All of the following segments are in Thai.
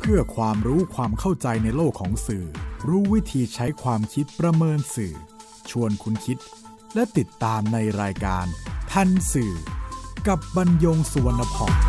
พื่อความรู้ความเข้าใจในโลกของสื่อรู้วิธีใช้ความคิดประเมินสื่อชวนคุณคิดและติดตามในรายการทันสื่อกับบรรยงสุวรรณพร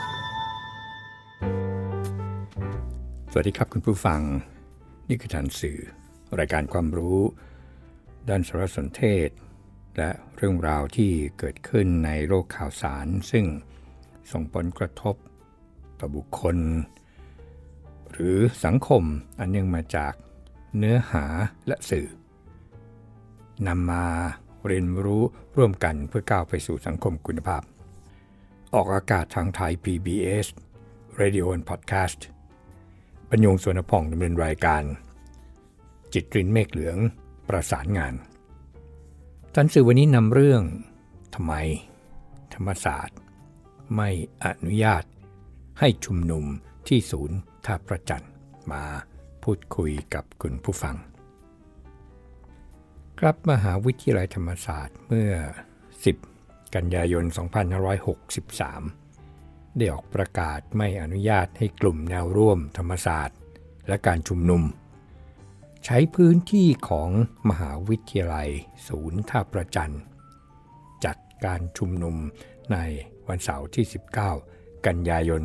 สวัสดีครับคุณผู้ฟังนี่คือทันสื่อรายการความรู้ด้านสารสนเทศและเรื่องราวที่เกิดขึ้นในโลกข่าวสารซึ่งส่งผลกระทบต่อบุคคลหรือสังคมอันเนื่องมาจากเนื้อหาและสื่อนำมาเรียนรู้ร่วมกันเพื่อก้าวไปสู่สังคมคุณภาพออกอากาศทางไทย PBS Radio and Podcast บรรยงสุวรรณพงษ์ดำเนินรายการจิตรินเมฆเหลืองประสานงานทันสื่อวันนี้นำเรื่องทำไมธรรมศาสตร์ไม่อนุญาตให้ชุมนุมที่ศูนย์ท่าพระจันทร์มาพูดคุยกับคุณผู้ฟังครับมหาวิทยาลัยธรรมศาสตร์เมื่อ10กันยายน2563ได้ออกประกาศไม่อนุญาตให้กลุ่มแนวร่วมธรรมศาสตร์และการชุมนุมใช้พื้นที่ของมหาวิทยาลัยศูนย์ท่าพระจันทร์จัดการชุมนุมในวันเสาร์ที่19กันยายน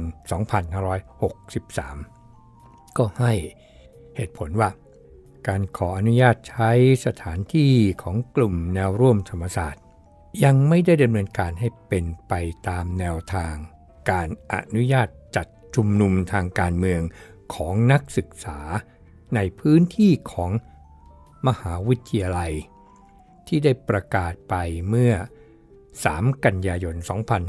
2563ก็ให้เหตุผลว่าการขออนุญาตใช้สถานที่ของกลุ่มแนวร่วมธรรมศาสตร์ยังไม่ได้ดำเนินการให้เป็นไปตามแนวทางการอนุญาตจัดชุมนุมทางการเมืองของนักศึกษาในพื้นที่ของมหาวิทยาลัยที่ได้ประกาศไปเมื่อ3กันยายน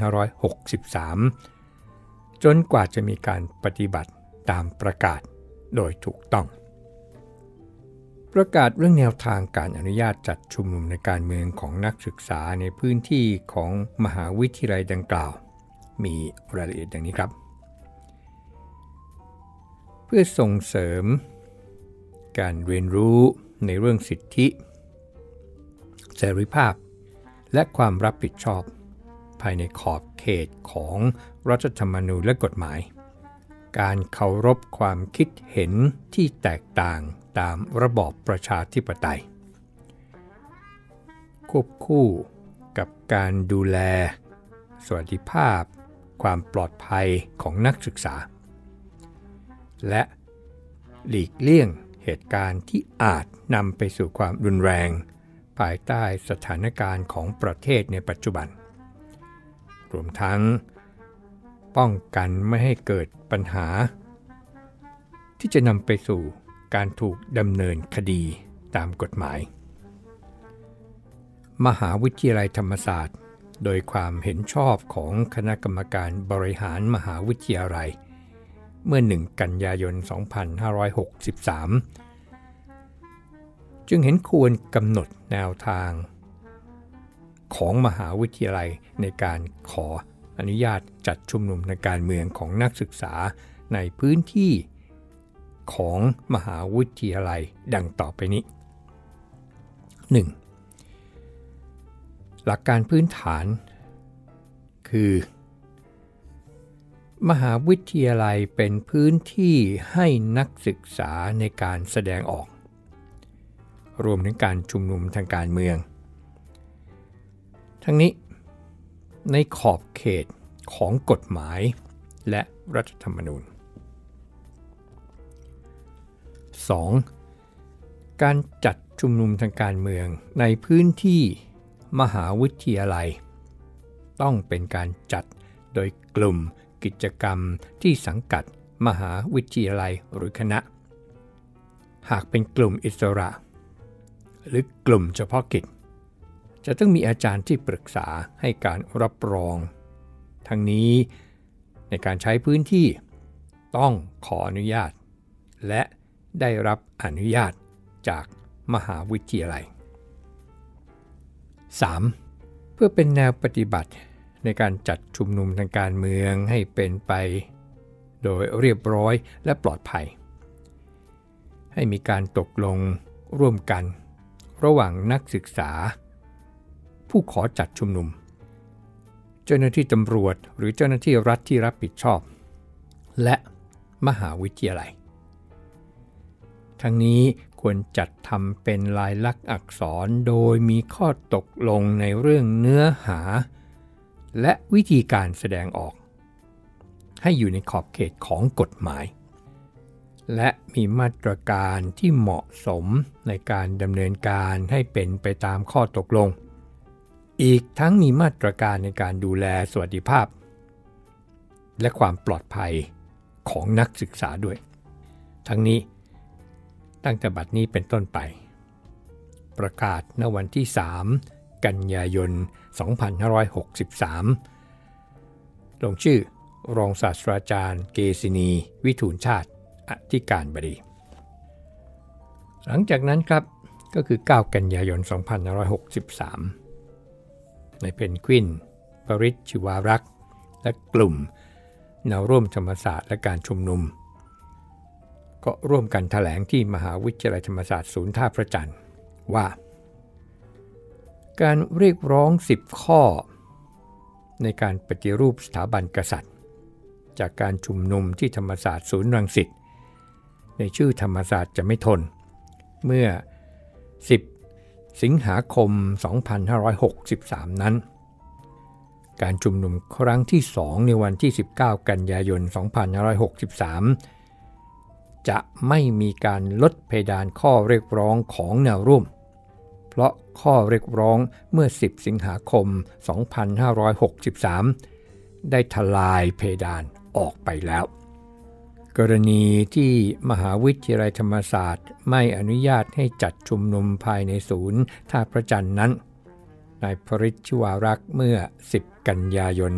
2563จนกว่าจะมีการปฏิบัติตามประกาศโดยถูกต้องประกาศเรื่องแนวทางการอนุญาตจัดชุมนุมในการเมืองของนักศึกษาในพื้นที่ของมหาวิทยาลัยดังกล่าวมีรายละเอียดดังนี้ครับเพื่อส่งเสริมการเรียนรู้ในเรื่องสิทธิเสรีภาพและความรับผิดชอบภายในขอบเขตของรัฐธรรมนูญและกฎหมายการเคารพความคิดเห็นที่แตกต่างตามระบอบประชาธิปไตยควบคู่กับการดูแลสวัสดิภาพความปลอดภัยของนักศึกษาและหลีกเลี่ยงเหตุการณ์ที่อาจนำไปสู่ความรุนแรงภายใต้สถานการณ์ของประเทศในปัจจุบันรวมทั้งป้องกันไม่ให้เกิดปัญหาที่จะนำไปสู่การถูกดำเนินคดีตามกฎหมายมหาวิทยาลัยธรรมศาสตร์โดยความเห็นชอบของคณะกรรมการบริหารมหาวิทยาลัยเมื่อ1กันยายน2563จึงเห็นควรกำหนดแนวทางของมหาวิทยาลัยในการขออนุญาตจัดชุมนุมในการเมืองของนักศึกษาในพื้นที่ของมหาวิทยาลัยดังต่อไปนี้ 1. หลักการพื้นฐานคือมหาวิทยาลัยเป็นพื้นที่ให้นักศึกษาในการแสดงออกรวมถึงการชุมนุมทางการเมืองทั้งนี้ในขอบเขตของกฎหมายและรัฐธรรมนูญ 2. การจัดชุมนุมทางการเมืองในพื้นที่มหาวิทยาลัยต้องเป็นการจัดโดยกลุ่มกิจกรรมที่สังกัดมหาวิทยาลัยหรือคณะหากเป็นกลุ่มอิสระหรือกลุ่มเฉพาะกิจจะต้องมีอาจารย์ที่ปรึกษาให้การรับรองทั้งนี้ในการใช้พื้นที่ต้องขออนุญาตและได้รับอนุญาตจากมหาวิทยาลัย 3. เพื่อเป็นแนวปฏิบัติในการจัดชุมนุมทางการเมืองให้เป็นไปโดยเรียบร้อยและปลอดภัยให้มีการตกลงร่วมกันระหว่างนักศึกษาผู้ขอจัดชุมนุมเจ้าหน้าที่ตำรวจหรือเจ้าหน้าที่รัฐที่รับผิดชอบและมหาวิทยาลัยทั้งนี้ควรจัดทำเป็นลายลักษณ์อักษรโดยมีข้อตกลงในเรื่องเนื้อหาและวิธีการแสดงออกให้อยู่ในขอบเขตของกฎหมายและมีมาตรการที่เหมาะสมในการดำเนินการให้เป็นไปตามข้อตกลงอีกทั้งมีมาตรการในการดูแลสวัสดิภาพและความปลอดภัยของนักศึกษาด้วยทั้งนี้ตั้งแต่บัดนี้เป็นต้นไปประกาศณวันที่3กันยายน2563ลงชื่อรองศาสตราจารย์เกษินีวิทูลชาติอธิการบดีหลังจากนั้นครับก็คือ9กันยายน2563ในเพนกวินปริศชีวารักษ์และกลุ่มแนวร่วมธรรมศาสตร์และการชุมนุมก็ร่วมกันแถลงที่มหาวิทยาลัยธรรมศาสตร์ศูนย์ท่าพระจันทร์ว่าการเรียกร้อง10ข้อในการปฏิรูปสถาบันกษัตริย์จากการชุมนุมที่ธรรมศาสตร์ศูนย์รังสิตในชื่อธรรมศาสตร์จะไม่ทนเมื่อ10สิงหาคม2563นั้นการชุมนุมครั้งที่2ในวันที่19กันยายน2563จะไม่มีการลดเพดานข้อเรียกร้องของแนวร่วมเพราะข้อเรียกร้องเมื่อ10สิงหาคม2563ได้ทลายเพดานออกไปแล้วกรณีที่มหาวิทยาลัยธรรมศาสตร์ไม่อนุญาตให้จัดชุมนุมภายในศูนย์ท่าพระจันทร์นั้นนายปริศชีวารักษ์เมื่อ10กันยายน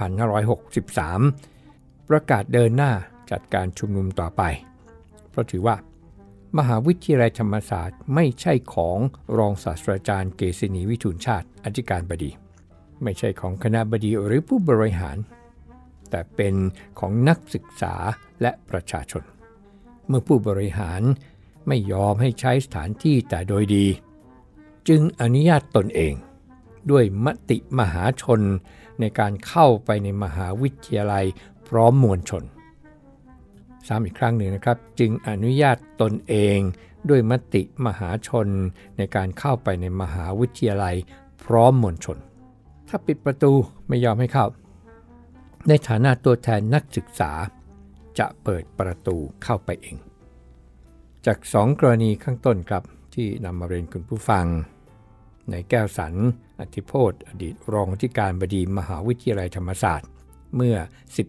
2563ประกาศเดินหน้าจัดการชุมนุมต่อไปเพราะถือว่ามหาวิทยาลัยธรรมศาสตร์ไม่ใช่ของรองศาสตราจารย์เกษินีวิทูลชาติอธิการบดีไม่ใช่ของคณบดีหรือผู้บริหารแต่เป็นของนักศึกษาและประชาชนเมื่อผู้บริหารไม่ยอมให้ใช้สถานที่แต่โดยดีจึงอนุญาตตนเองด้วยมติมหาชนในการเข้าไปในมหาวิทยาลัยพร้อมมวลชนซ้ำอีกครั้งหนึ่งนะครับจึงอนุญาตตนเองด้วยมติมหาชนในการเข้าไปในมหาวิทยาลัยพร้อมมวลชนถ้าปิดประตูไม่ยอมให้เข้าในฐานะตัวแทนนักศึกษาจะเปิดประตูเข้าไปเองจาก2กรณีข้างต้นครับที่นำมาเรียนคุณผู้ฟังในแก้วสันอธิโพธิ์อดีตรองอธิการบดีมหาวิทยาลัยธรรมศาสตร์เมื่อ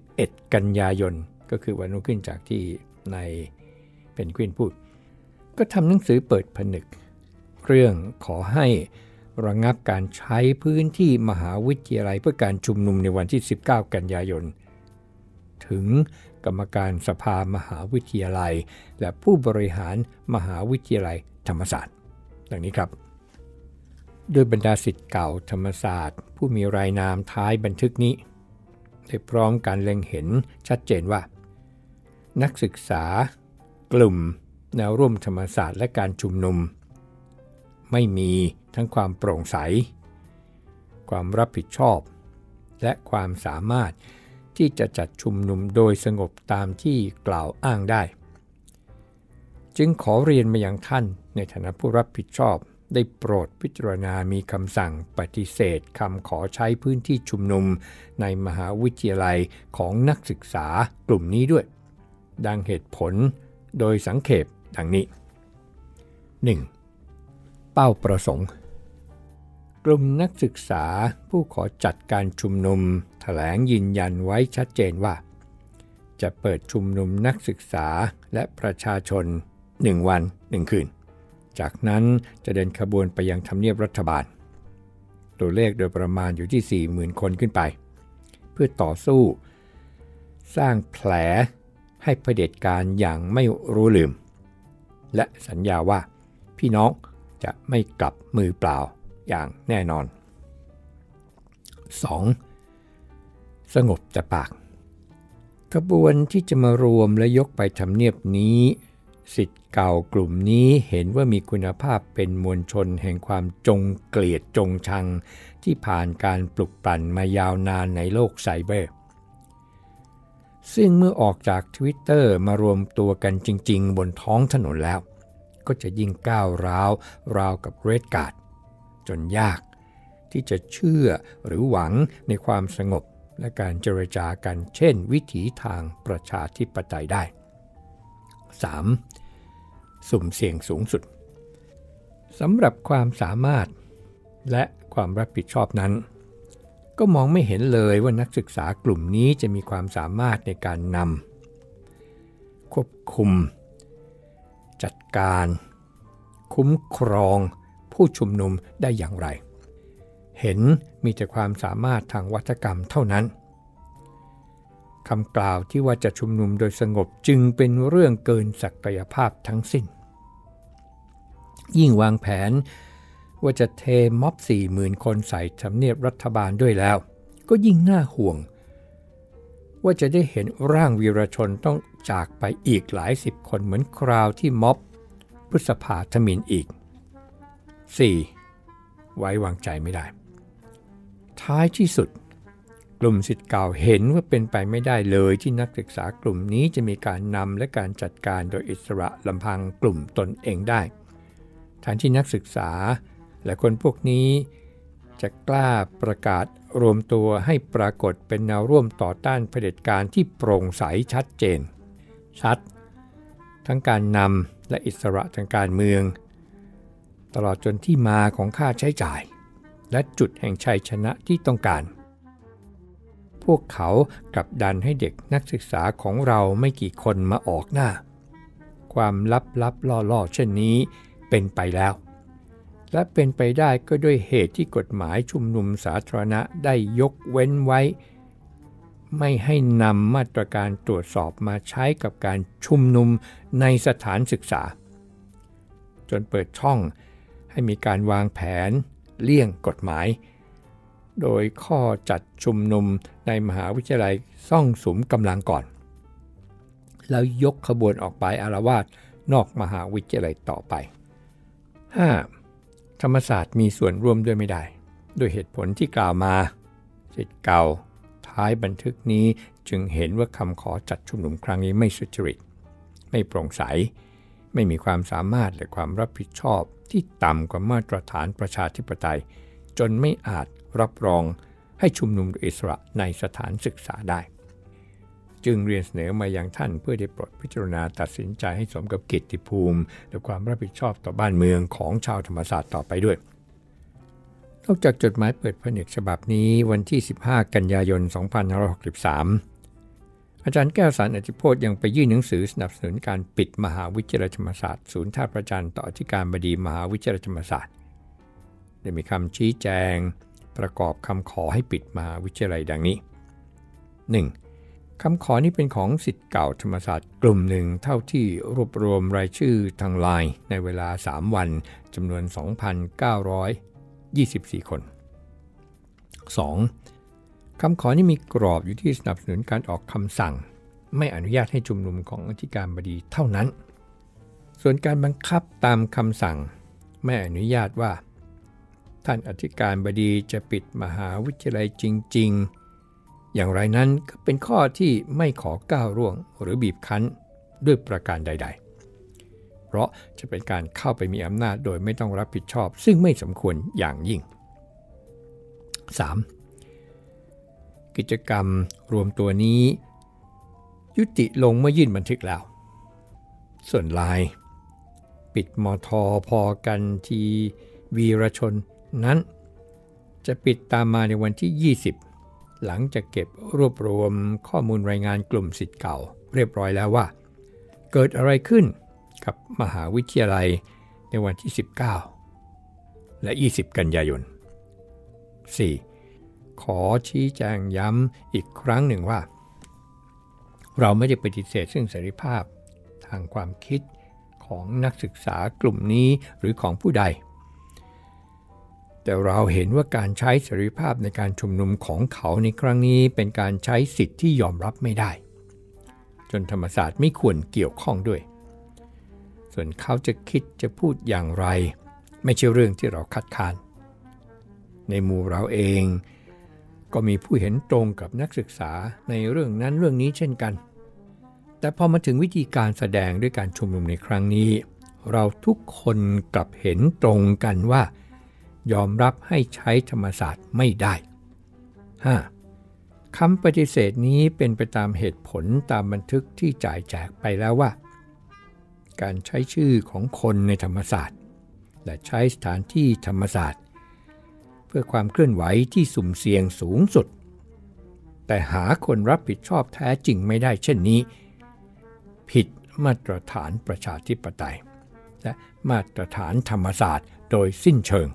11กันยายนก็คือวันรุ่งขึ้นจากที่ในเพนกวินพูดก็ทำหนังสือเปิดผนึกเรื่องขอให้ระงับการใช้พื้นที่มหาวิทยาลัยเพื่อการชุมนุมในวันที่19กันยายนถึงกรรมการสภามหาวิทยาลัยและผู้บริหารมหาวิทยาลัยธรรมศาสตร์ดังนี้ครับโดยบรรดาศิษย์เก่าธรรมศาสตร์ผู้มีรายนามท้ายบันทึกนี้ได้พร้อมการเล็งเห็นชัดเจนว่านักศึกษากลุ่มแนวร่วมธรรมศาสตร์และการชุมนุมไม่มีทั้งความโปร่งใสความรับผิดชอบและความสามารถที่จะจัดชุมนุมโดยสงบตามที่กล่าวอ้างได้จึงขอเรียนมายังท่านในฐานะผู้รับผิดชอบได้โปรดพิจารณามีคำสั่งปฏิเสธคำขอใช้พื้นที่ชุมนุมในมหาวิทยาลัยของนักศึกษากลุ่มนี้ด้วยดังเหตุผลโดยสังเขปดังนี้ 1. เป้าประสงค์กลุ่มนักศึกษาผู้ขอจัดการชุมนุมแถลงยืนยันไว้ชัดเจนว่าจะเปิดชุมนุมนักศึกษาและประชาชน1วัน1คืนจากนั้นจะเดินขบวนไปยังทำเนียบรัฐบาลตัวเลขโดยประมาณอยู่ที่ 40,000 คนขึ้นไปเพื่อต่อสู้สร้างแผลให้เผด็จการอย่างไม่รู้ลืมและสัญญาว่าพี่น้องจะไม่กลับมือเปล่าอย่างแน่นอน 2. สงบแต่ปากขบวนที่จะมารวมและยกไปทำเนียบนี้ศิษย์เก่ากลุ่มนี้เห็นว่ามีคุณภาพเป็นมวลชนแห่งความจงเกลียดจงชังที่ผ่านการปลุกปั่นมายาวนานในโลกไซเบอร์ซึ่งเมื่อออกจาก Twitter มารวมตัวกันจริงๆบนท้องถนนแล้วก็จะยิ่งก้าวร้าวราวกับ Red Guard จนยากที่จะเชื่อหรือหวังในความสงบและการเจรจากันเช่นวิถีทางประชาธิปไตยได้ 3. สุ่มเสี่ยงสูงสุดสำหรับความสามารถและความรับผิดชอบนั้นก็มองไม่เห็นเลยว่านักศึกษากลุ่มนี้จะมีความสามารถในการนำควบคุมจัดการคุ้มครองผู้ชุมนุมได้อย่างไรเห็นมีแต่ความสามารถทางวัฒกรรมเท่านั้นคำกล่าวที่ว่าจะชุมนุมโดยสงบจึงเป็นเรื่องเกินศักยภาพทั้งสิ้นยิ่งวางแผนว่าจะเทม็อบ 40,000 คนใส่ทำเนียบรัฐบาลด้วยแล้วก็ยิ่งน่าห่วงว่าจะได้เห็นร่างวีรชนต้องจากไปอีกหลายสิบคนเหมือนคราวที่ม็อบพฤษภาธมิฬอีก 4. ไว้วางใจไม่ได้ท้ายที่สุดกลุ่มศิษย์เก่าเห็นว่าเป็นไปไม่ได้เลยที่นักศึกษากลุ่มนี้จะมีการนำและการจัดการโดยอิสระลำพังกลุ่มตนเองได้แทนที่นักศึกษาและคนพวกนี้จะกล้าประกาศรวมตัวให้ปรากฏเป็นแนวร่วมต่อต้านเผด็จการที่โปร่งใสชัดเจนชัดทั้งการนำและอิสระทางการเมืองตลอดจนที่มาของค่าใช้จ่ายและจุดแห่งชัยชนะที่ต้องการพวกเขากลับดันให้เด็กนักศึกษาของเราไม่กี่คนมาออกหน้าความลับๆล่อๆเช่นนี้เป็นไปแล้วและเป็นไปได้ก็ด้วยเหตุที่กฎหมายชุมนุมสาธารณะได้ยกเว้นไว้ไม่ให้นำมาตรการตรวจสอบมาใช้กับการชุมนุมในสถานศึกษาจนเปิดช่องให้มีการวางแผนเลี่ยงกฎหมายโดยข้อจัดชุมนุมในมหาวิทยาลัยซ่องสุมกำลังก่อนแล้วยกขบวนออกไปอาละวาดนอกมหาวิทยาลัยต่อไป 5. ธรรมศาสตร์มีส่วนร่วมด้วยไม่ได้ด้วยเหตุผลที่กล่าวมาศิษย์เก่าท้ายบันทึกนี้จึงเห็นว่าคำขอจัดชุมนุมครั้งนี้ไม่สุจริตไม่โปร่งใสไม่มีความสามารถและความรับผิดชอบที่ต่ำกว่ามาตรฐานประชาธิปไตยจนไม่อาจรับรองให้ชุมนุมโดยอิสระในสถานศึกษาได้จึงเรียนเสนอมายังท่านเพื่อได้โปรดพิจารณาตัดสินใจให้สมกับเกียรติภูมิและความรับผิดชอบต่อบ้านเมืองของชาวธรรมศาสตร์ต่อไปด้วยนอกจากจดหมายเปิดผนึกฉบับนี้วันที่15กันยายน2563อาจารย์แก้วสารอธิโพธิ์ยังไปยื่นหนังสือสนับสนุนการปิดมหาวิทยาลัยธรรมศาสตร์ศูนย์ท่าพระจันทร์ต่ออธิการบดีมหาวิทยาลัยธรรมศาสตร์ได้มีคำชี้แจงประกอบคำขอให้ปิดมหาวิทยาลัยดังนี้ 1. คำขอนี้เป็นของศิษย์เก่าธรรมศาสตร์กลุ่มหนึ่งเท่าที่รวบรวมรายชื่อทางไลน์ในเวลา3วันจำนวน 2,924 คน 2. คำขอนี้มีกรอบอยู่ที่สนับสนุนการออกคำสั่งไม่อนุญาตให้ชุมนุมของอธิการบดีเท่านั้นส่วนการบังคับตามคำสั่งไม่อนุญาตว่าท่านอธิการบดีจะปิดมหาวิทยาลัยจริงๆอย่างไรนั้นก็เป็นข้อที่ไม่ขอก้าวร่วงหรือบีบคั้นด้วยประการใดๆเพราะจะเป็นการเข้าไปมีอำนาจโดยไม่ต้องรับผิดชอบซึ่งไม่สมควรอย่างยิ่ง 3. กิจกรรมรวมตัวนี้ยุติลงเมื่อยื่นบันทึกแล้วส่วนไลน์ปิดมท.พอกันทีวีรชนนั้นจะปิดตามมาในวันที่20หลังจากเก็บรวบรวมข้อมูลรายงานกลุ่มศิษย์เก่าเรียบร้อยแล้วว่าเกิดอะไรขึ้นกับมหาวิทยาลัยในวันที่19และ20กันยายน 4. ขอชี้แจงย้ำอีกครั้งหนึ่งว่าเราไม่ได้ปฏิเสธซึ่งเสรีภาพทางความคิดของนักศึกษากลุ่มนี้หรือของผู้ใดแต่เราเห็นว่าการใช้เสรีภาพในการชุมนุมของเขาในครั้งนี้เป็นการใช้สิทธิ์ที่ยอมรับไม่ได้จนธรรมศาสตร์ไม่ควรเกี่ยวข้องด้วยส่วนเขาจะคิดจะพูดอย่างไรไม่ใช่เรื่องที่เราคัดค้านในหมู่เราเองก็มีผู้เห็นตรงกับนักศึกษาในเรื่องนั้นเรื่องนี้เช่นกันแต่พอมาถึงวิธีการแสดงด้วยการชุมนุมในครั้งนี้เราทุกคนกลับเห็นตรงกันว่ายอมรับให้ใช้ธรรมศาสตร์ไม่ได้ 5. คำปฏิเสธนี้เป็นไปตามเหตุผลตามบันทึกที่จ่ายแจกไปแล้วว่าการใช้ชื่อของคนในธรรมศาสตร์และใช้สถานที่ธรรมศาสตร์เพื่อความเคลื่อนไหวที่สุ่มเสี่ยงสูงสุดแต่หาคนรับผิดชอบแท้จริงไม่ได้เช่นนี้ผิดมาตรฐานประชาธิปไตยและมาตรฐานธรรมศาสตร์โดยสิ้นเชิง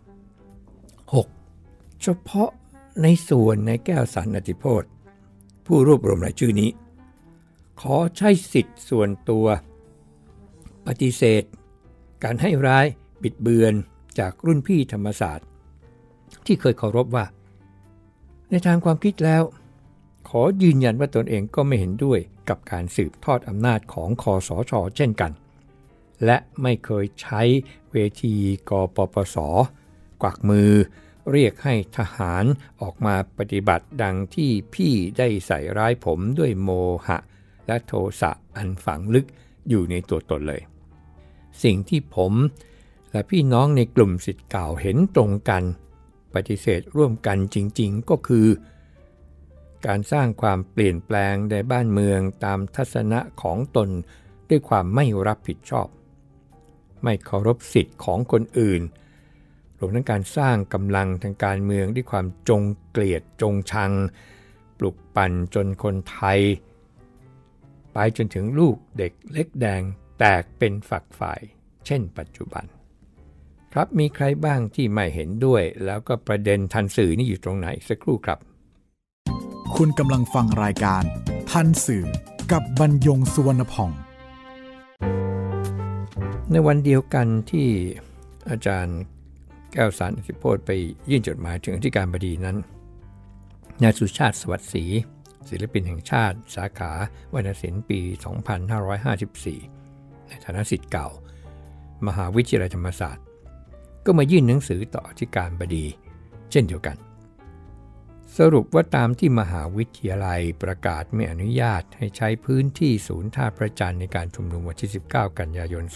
6. เฉพาะในส่วนในแก้วสรรอติโพธิ์ผู้รวบรวมรายชื่อนี้ขอใช้สิทธิ์ส่วนตัวปฏิเสธการให้ร้ายบิดเบือนจากรุ่นพี่ธรรมศาสตร์ที่เคยเคารพว่าในทางความคิดแล้วขอยืนยันว่าตนเองก็ไม่เห็นด้วยกับการสืบทอดอำนาจของคสช.เช่นกันและไม่เคยใช้เวทีกปปส.กวักมือเรียกให้ทหารออกมาปฏิบัติดังที่พี่ได้ใส่ร้ายผมด้วยโมหะและโทสะอันฝังลึกอยู่ในตัวตนเลยสิ่งที่ผมและพี่น้องในกลุ่มศิษย์เก่าเห็นตรงกันปฏิเสธร่วมกันจริงๆก็คือการสร้างความเปลี่ยนแปลงในบ้านเมืองตามทัศนะของตนด้วยความไม่รับผิดชอบไม่เคารพสิทธิ์ของคนอื่นรวมทั้งการสร้างกำลังทางการเมืองด้วยความจงเกลียดจงชังปลุกปั่นจนคนไทยไปจนถึงลูกเด็กเล็กแดงแตกเป็นฝักฝ่ายเช่นปัจจุบันครับมีใครบ้างที่ไม่เห็นด้วยแล้วก็ประเด็นทันสื่อนี่อยู่ตรงไหนสักครู่ครับคุณกำลังฟังรายการทันสื่อกับบรรยงสุวรรณพองในวันเดียวกันที่อาจารย์แก้วสรรอติโพธิ์ไปยื่นจดหมายถึงอธิการบดีนั้นนายสุชาติสวัสดิ์ศรีศิลปินแห่งชาติสาขาวรรณศิลป์ปี 2554 ในฐานะศิษย์เก่ามหาวิทยาลัยธรรมศาสตร์ก็มายื่นหนังสือต่ออธิการบดีเช่นเดียวกันสรุปว่าตามที่มหาวิทยาลัยประกาศไม่อนุญาตให้ใช้พื้นที่ศูนย์ท่าพระจันทร์ในการชุมนุมวันที่ 19 กันยายน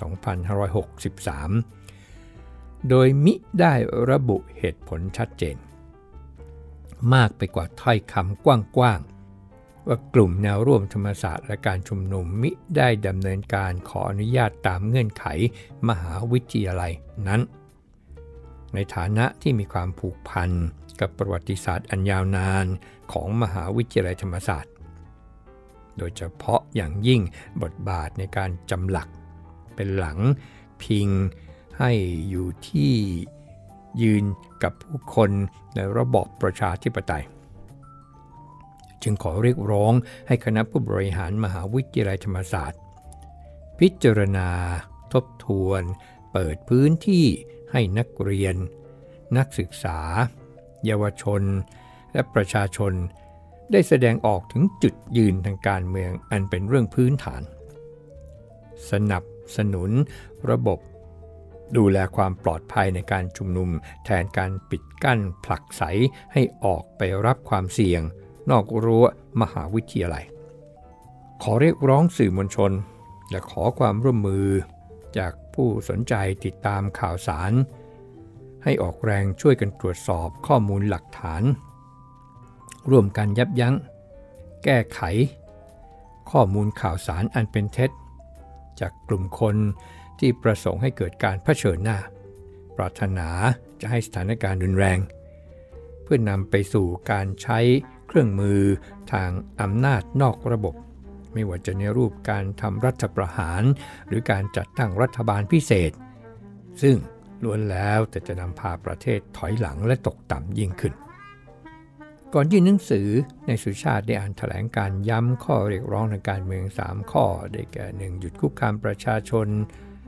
2563 โดยมิได้ระบุเหตุผลชัดเจนมากไปกว่าถ้อยคำกว้างๆว่ากลุ่มแนวร่วมธรรมศาสตร์และการชุมนุมมิได้ดำเนินการขออนุญาตตามเงื่อนไขมหาวิทยาลัยนั้นในฐานะที่มีความผูกพันกับประวัติศาสตร์อันยาวนานของมหาวิทยาลัยธรรมศาสตร์โดยเฉพาะอย่างยิ่งบทบาทในการจำหลักเป็นหลังพิงให้อยู่ที่ยืนกับผู้คนในระบอบประชาธิปไตยจึงขอเรียกร้องให้คณะผู้บริหารมหาวิทยาลัยธรรมศาสตร์พิจารณาทบทวนเปิดพื้นที่ให้นักเรียนนักศึกษาเยาวชนและประชาชนได้แสดงออกถึงจุดยืนทางการเมืองอันเป็นเรื่องพื้นฐานสนับสนุนระบบดูแลความปลอดภัยในการชุมนุมแทนการปิดกั้นผลักไสให้ออกไปรับความเสี่ยงนอกรั้วมหาวิทยาลัยขอเรียกร้องสื่อมวลชนและขอความร่วมมือจากผู้สนใจติดตามข่าวสารให้ออกแรงช่วยกันตรวจสอบข้อมูลหลักฐานร่วมกันยับยั้งแก้ไขข้อมูลข่าวสารอันเป็นเท็จจากกลุ่มคนที่ประสงค์ให้เกิดการเผชิญหน้าปรารถนาจะให้สถานการณ์รุนแรงเพื่อนำไปสู่การใช้เครื่องมือทางอำนาจนอกระบบไม่ว่าจะในรูปการทำรัฐประหารหรือการจัดตั้งรัฐบาลพิเศษซึ่งล้วนแล้วแต่จะนำพาประเทศถอยหลังและตกต่ำยิ่งขึ้นก่อนยื่นหนังสือในสุชาติได้อ่านแถลงการย้ำข้อเรียกร้องทางการเมือง3ข้อได้แก่ 1. หยุดคุกคามประชาชน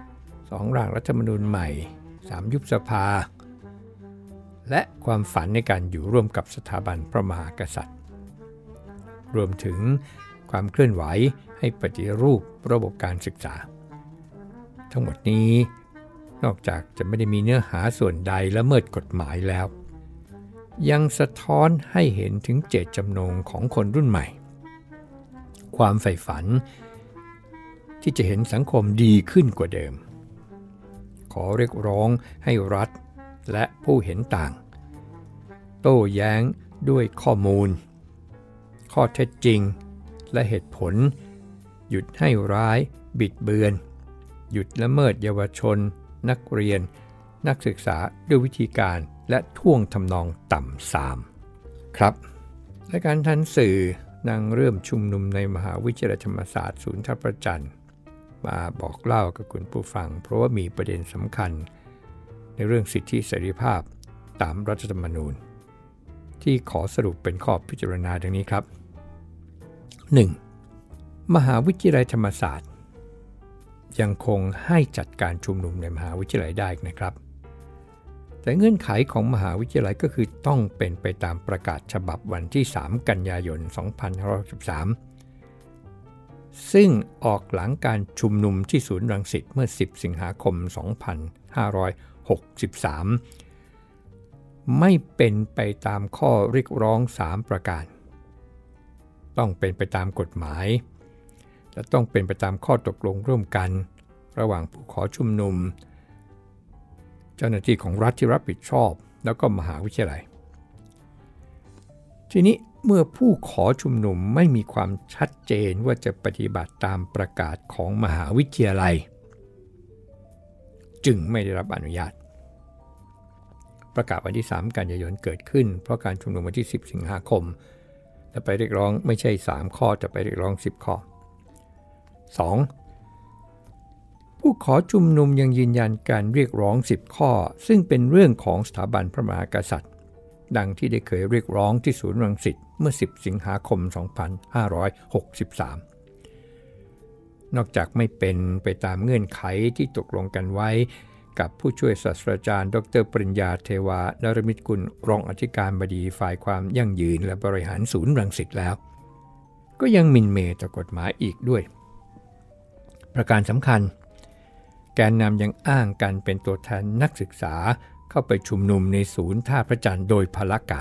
2. ร่างรัฐธรรมนูญใหม่ 3. ยุบสภาและความฝันในการอยู่ร่วมกับสถาบันพระมหากษัตริย์รวมถึงความเคลื่อนไหวให้ปฏิรูประบบการศึกษาทั้งหมดนี้นอกจากจะไม่ได้มีเนื้อหาส่วนใดละเมิดกฎหมายแล้วยังสะท้อนให้เห็นถึงเจตจำนงของคนรุ่นใหม่ความใฝ่ฝันที่จะเห็นสังคมดีขึ้นกว่าเดิมขอเรียกร้องให้รัฐและผู้เห็นต่างโต้แย้งด้วยข้อมูลข้อเท็จจริงและเหตุผลหยุดให้ร้ายบิดเบือนหยุดละเมิดเยาวชนนักเรียนนักศึกษาด้วยวิธีการและท่วงทำนองต่ำทรามครับและการทันสื่อนางเริ่มชุมนุมในมหาวิทยาลัยธรรมศาสตร์ศูนย์ท่าพระจันทร์มาบอกเล่ากับคุณผู้ฟังเพราะว่ามีประเด็นสำคัญในเรื่องสิทธิเสรีภาพตามรัฐธรรมนูญที่ขอสรุปเป็นข้อพิจารณาดังนี้ครับ 1. มหาวิทยาลัยธรรมศาสตร์ยังคงให้จัดการชุมนุมในมหาวิทยาลัยได้นะครับแต่เงื่อนไขของมหาวิทยาลัยก็คือต้องเป็นไปตามประกาศฉบับวันที่3กันยายน2563ซึ่งออกหลังการชุมนุมที่ศูนย์รังสิตเมื่อ10สิงหาคม2563ไม่เป็นไปตามข้อเรียกร้อง3ประการต้องเป็นไปตามกฎหมายและต้องเป็นไปตามข้อตกลงร่วมกันระหว่างผู้ขอชุมนุมเจ้าหน้าที่ของรัฐที่รับผิดชอบแล้วก็มหาวิทยาลัยทีนี้เมื่อผู้ขอชุมนุมไม่มีความชัดเจนว่าจะปฏิบัติตามประกาศของมหาวิทยาลัยจึงไม่ได้รับอนุญาตประกาศวันที่3กันยายนเกิดขึ้นเพราะการชุมนุมวันที่10สิงหาคมและไปเรียกร้องไม่ใช่3ข้อแต่ไปเรียกร้อง10ข้อ 2. ผู้ขอชุมนุมยังยืนยันการเรียกร้อง10ข้อซึ่งเป็นเรื่องของสถาบันพระมหากษัตริย์ดังที่ได้เคยเรียกร้องที่ศูนย์รังสิตเมื่อ10สิงหาคม2563นอกจากไม่เป็นไปตามเงื่อนไขที่ตกลงกันไว้กับผู้ช่วยศาสตราจารย์ดร.ปริญญาเทวานรมิตกุลรองอธิการบดีฝ่ายความยั่งยืนและบริหารศูนย์รังสิตแล้วก็ยังหมิ่นเหม่ต่อกฎหมายอีกด้วยประการสำคัญแกนนำยังอ้างกันเป็นตัวแทนนักศึกษาเข้าไปชุมนุมในศูนย์ท่าพระจันทร์โดยพลการ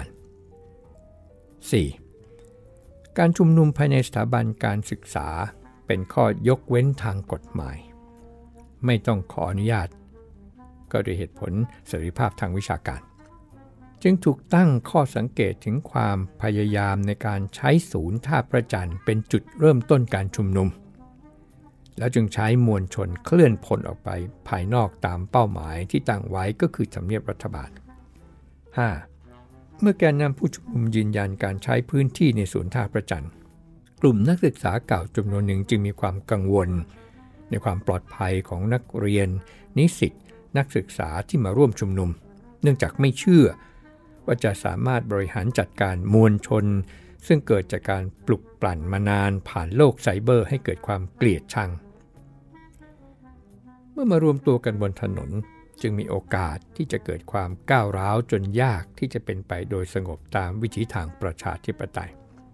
4. การชุมนุมภายในสถาบันการศึกษาเป็นข้อยกเว้นทางกฎหมายไม่ต้องขออนุญาตก็ด้วยเหตุผลเสรีภาพทางวิชาการจึงถูกตั้งข้อสังเกตถึงความพยายามในการใช้ศูนย์ท่าพระจันทร์เป็นจุดเริ่มต้นการชุมนุมแล้วจึงใช้มวลชนเคลื่อนพลออกไปภายนอกตามเป้าหมายที่ตั้งไว้ก็คือทำเนียบรัฐบาล 5. เมื่อแกนนำผู้ชุมนุมยืนยันการใช้พื้นที่ในศูนย์ท่าพระจันทร์กลุ่มนักศึกษาเก่าจำนวนหนึ่งจึงมีความกังวลในความปลอดภัยของนักเรียนนิสิตนักศึกษาที่มาร่วมชุมนุมเนื่องจากไม่เชื่อว่าจะสามารถบริหารจัดการมวลชนซึ่งเกิดจากการปลุกปลั่นมานานผ่านโลกไซเบอร์ให้เกิดความเกลียดชังเมื่อมารวมตัวกันบนถนนจึงมีโอกาสที่จะเกิดความก้าวร้าวจนยากที่จะเป็นไปโดยสงบตามวิถีทางประชาธิปไตย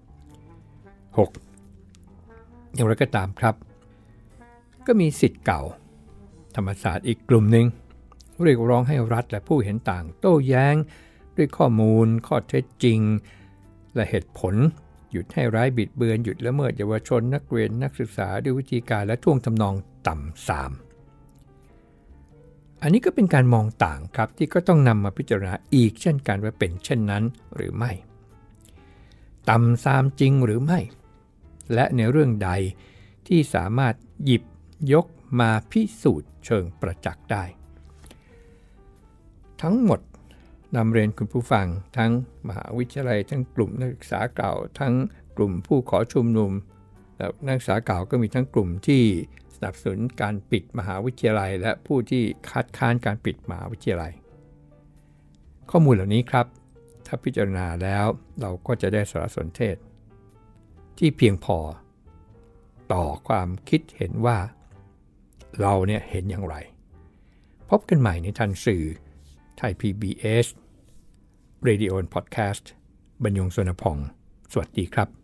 6. อย่างไรก็ตามครับก็มีศิษย์เก่าธรรมศาสตร์อีกกลุ่มหนึ่งเรียกร้องให้รัฐและผู้เห็นต่างโต้แย้งด้วยข้อมูลข้อเท็จจริงและเหตุผลหยุดให้ร้ายบิดเบือนหยุดละเมิดเยาวชนนักเรียนนักศึกษาด้วยวิธีการและท่วงทำนองต่ำทรามอันนี้ก็เป็นการมองต่างครับที่ก็ต้องนำมาพิจารณาอีกเช่นกันว่าเป็นเช่นนั้นหรือไม่ต่ำทรามจริงหรือไม่และในเรื่องใดที่สามารถหยิบยกมาพิสูจน์เชิงประจักษ์ได้ทั้งหมดนำเรียนคุณผู้ฟังทั้งมหาวิทยาลัยทั้งกลุ่มนักศึกษาเก่าทั้งกลุ่มผู้ขอชุมนุมและนักศึกษาเก่าก็มีทั้งกลุ่มที่สนับสนุนการปิดมหาวิทยาลัยและผู้ที่คัดค้านการปิดมหาวิทยาลัยข้อมูลเหล่านี้ครับถ้าพิจารณาแล้วเราก็จะได้สารสนเทศที่เพียงพอต่อความคิดเห็นว่าเราเนี่ยเห็นอย่างไรพบกันใหม่ในทันสื่อไทย PBS Radio Podcast บรรยงสวนพองสวัสดีครับ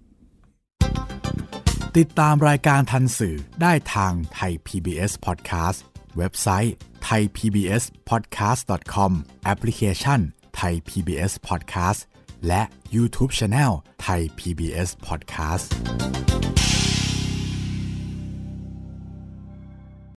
ติดตามรายการทันสื่อได้ทางไทย PBS Podcast เว็บไซต์ thaipbspodcast.com แอปพลิเคชัน Thai PBS Podcast และ YouTube Channel Thai PBS Podcast